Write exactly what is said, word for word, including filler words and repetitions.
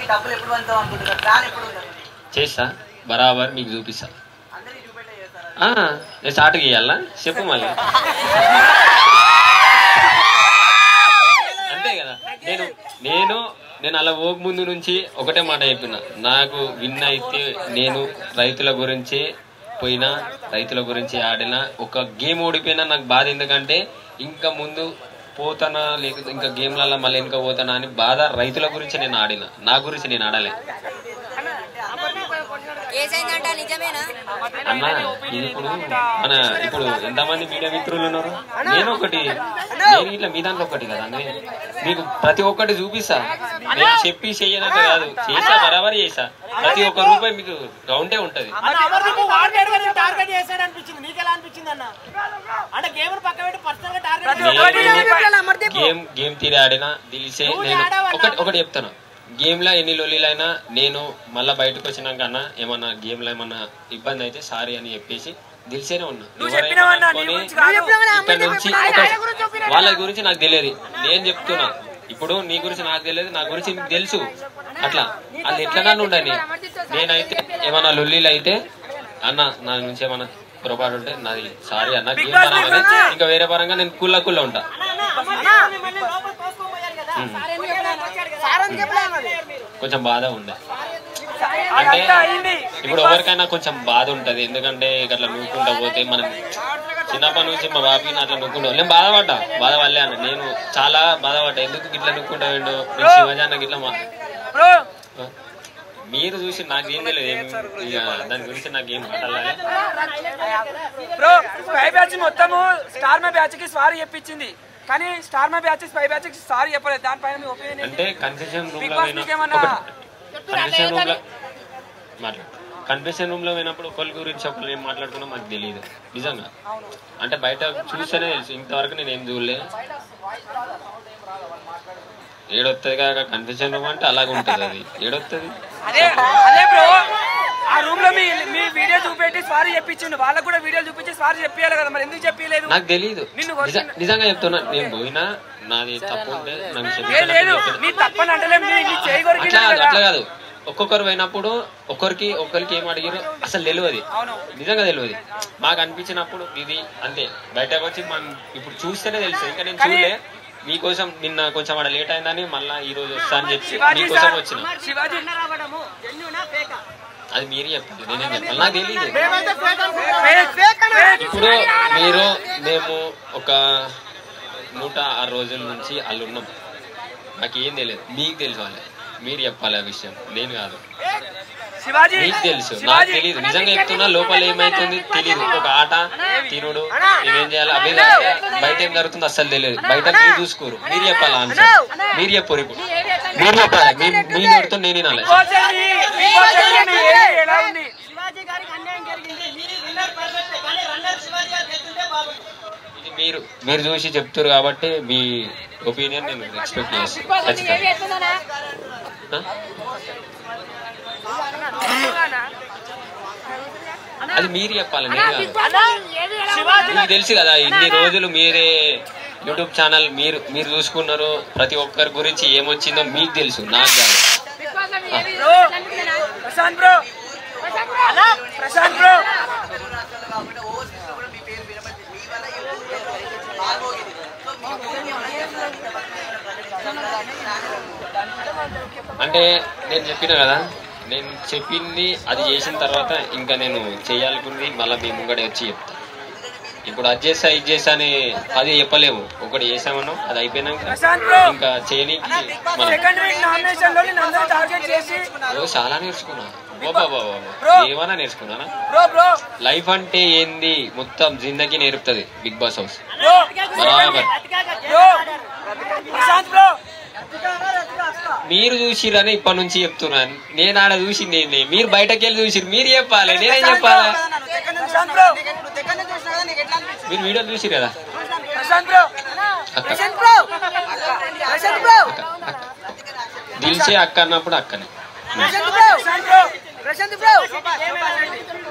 చేస్తా బరాబర్ మీకు చూపిస్తా. నేను స్టార్ట్ చేయాలా చెప్పు మళ్ళీ. అంతే కదా. నేను నేను నేను అలా పోక ముందు నుంచి ఒకటే మాట చెప్పిన, నాకు విన్ అయితే నేను రైతుల గురించి పోయినా, రైతుల గురించి ఆడినా, ఒక గేమ్ ఓడిపోయినా నాకు బాధ. ఎందుకంటే ఇంకా ముందు పోతానా లేకపోతే ఇంకా గేమ్లలో మళ్ళీ ఇంకా పోతానా అని బాధ. రైతుల గురించి నేను ఆడిన, నా గురించి నేను ఆడలే అన్న. ఇది ఇప్పుడు మన ఇప్పుడు ఎంతమంది మీడియా మిత్రులు ఉన్నారు, నేను ఒకటి, నేను ఇట్లా మీ దాంట్లో ఒకటి కదా. మీకు ప్రతి ఒక్కటి చూపిస్తా, నేను చెప్పి చెయ్యనంత కాదు, చేసా బరాబర్ చేసా. ప్రతి ఒక్క రూపాయి మీకు రౌండే ఉంటది. గేమ్ గేమ్ తీరి ఆడినా తెలిసే. నేను ఒకటి ఒకటి చెప్తాను, గేమ్ లో ఎన్ని లొల్లీలైనా నేను మళ్ళీ బయటకు వచ్చినాక అన్న ఏమన్నా గేమ్ లో ఏమన్నా ఇబ్బంది అయితే సారీ అని చెప్పేసి తెలిసేనే ఉన్నా. ఇక్కడ నుంచి వాళ్ళ గురించి నాకు తెలియదు, నేను చెప్తున్నా. ఇప్పుడు నీ గురించి నాకు తెలియదు, నా గురించి నీకు తెలుసు. అట్లా వాళ్ళు ఎట్లా ఉండని. నేనైతే ఏమన్నా లొల్లీలు అయితే అన్న నా నుంచి ఏమన్నా పొరపాటు ఉంటే నాది సారీ అన్న. గేమ్ పరంగానే ఇంకా వేరే పరంగా నేను కుళ్ళ కుళ్ళ ఉంటా. కొంచెం బాధ ఉండే అంటే ఇప్పుడు ఎవరికైనా కొంచెం బాధ ఉంటది. ఎందుకంటే అట్లా నూకుంటా పోతే మనం చిన్నప్పటి నుంచి మా బాబీ అట్లా నూకుంటా, నేను బాధపడ్డా, బాధపడలే అన్న. నేను చాలా బాధపడ్డా, ఎందుకు గిట్లా నూక్కుంటా వెండు శివాజీ అన్న గిట్లా. మా మీరు చూసి నాకు ఏం తెలియదు, దాని గురించి నాకు ఏం మాట్లాడాలి. మొత్తము స్టార్ మా బ్యాచ్ కి సారీ చెప్పించింది, కానీ star Maa batch spy batch కి సారీ చెప్పలేదు. దానిపైన మీ ఒపీనియన్ అంటే కన్ఫెషన్ రూమ్ లో కన్ఫెషన్ రూమ్ లో మాట్లాడు కన్ఫెషన్ రూమ్ లో పోయినప్పుడు ఒకరి గురించి ఒకరు ఏం మాట్లాడుకున్నా మాకు తెలియదు నిజంగా. అంటే బయట చూస్తేనే తెలుసు, ఇంతవరకు నేను ఏం చూడలేదు. ఏడొస్తుంది కాక కన్ఫెషన్ రూమ్ అంటే అలాగే ఉంటుంది, అది ఏడొస్తుంది. ఆ రూమ్ లో మీ మీ వీడియో చూపెట్టి సారీ చెప్పించిండు, వాళ్ళకు కూడా వీడియో చూపించి సారీ చెప్పాలి కదా, మరి ఎందుకు చెప్పలేదు? నాకు తెలియదు, నిజంగా చెప్తున్నా. నేను పోయినా నాది తప్పు ఉంటే అట్లా కాదు. ఒక్కొక్కరు పోయినప్పుడు ఒకరికి ఒకరికి ఏం అడిగారు అసలు తెలియదు, నిజంగా తెలియదు. మాకు అనిపించినప్పుడు ఇది అంతే. బయటకు వచ్చి మనం ఇప్పుడు చూస్తేనే తెలుసు. ఇంకా నేను చూడలే, మీకోసం నిన్న కొంచెం అక్కడ లేట్ అయిందని మళ్ళీ ఈ రోజు వస్తా అని చెప్పి మీకోసం వచ్చిన. అది మీరే చెప్పాలి, నేనేం చెప్పాలి, నాకు తెలియదు. ఇప్పుడు మీరు మేము ఒక నూట ఆరు రోజుల నుంచి వాళ్ళు ఉన్నాం, నాకేం తెలియదు. మీకు తెలుసు వాళ్ళే, మీరు చెప్పాలి ఆ విషయం, నేను కాదు. మీకు తెలుసు, నాకు తెలియదు. నిజంగా చెప్తున్నా, లోపల ఏమైతుంది తెలియదు. ఒక ఆట తినుడు ఇవేం చేయాలి అవే, బయట ఏం జరుగుతుంది అస్సలు తెలియదు. బయట మీరు చూసుకోరు, మీరు చెప్పాలి ఆన్సర్, మీరు చెప్పరు. ఇప్పుడు మీరు చెప్పాలి, మీ నోటితో నేను వినాలి. ఇది మీరు మీరు చూసి చెప్తారు కాబట్టి మీ ఒపీనియన్ నేను ఎక్స్పెక్ట్ చేస్తాను. అది మీరు చెప్పాలి, నేను కాదు. మీకు తెలుసు కదా, ఇన్ని రోజులు మీరే యూట్యూబ్ ఛానల్ మీరు మీరు చూసుకున్నారు. ప్రతి ఒక్కరి గురించి ఏమొచ్చిందో మీకు తెలుసు, నాకు కాదు. అంటే నేను చెప్పిన కదా, నేను చెప్పింది అది చేసిన తర్వాత ఇంకా నేను చేయాలనుకుంది మళ్ళీ మీ ముంగడే వచ్చి చెప్తా. ఇప్పుడు అది చేస్తా ఇది చేస్తా అని అది చెప్పలేము. ఒకటి చేసామను అది అయిపోయినాక ఇంకా చేయనీకి చాలా నేర్చుకున్నా. బాబా బాబా ఏమన్నా నేర్చుకున్నానా? లైఫ్ అంటే ఏంది మొత్తం జిందగీ నేర్పుతుంది బిగ్ బాస్ హౌస్. బరాబర్ మీరు చూసిరని ఇప్పటి నుంచి చెప్తున్నాను. నేను ఆడ చూసింది ఏంది, మీరు బయటకు వెళ్ళి చూసిరు, మీరు చెప్పాలి, నేనేం చెప్పాలి? మీరు వీడియో చూసిరు కదా. దిల్చే అక్క అన్నప్పుడు అక్కనే.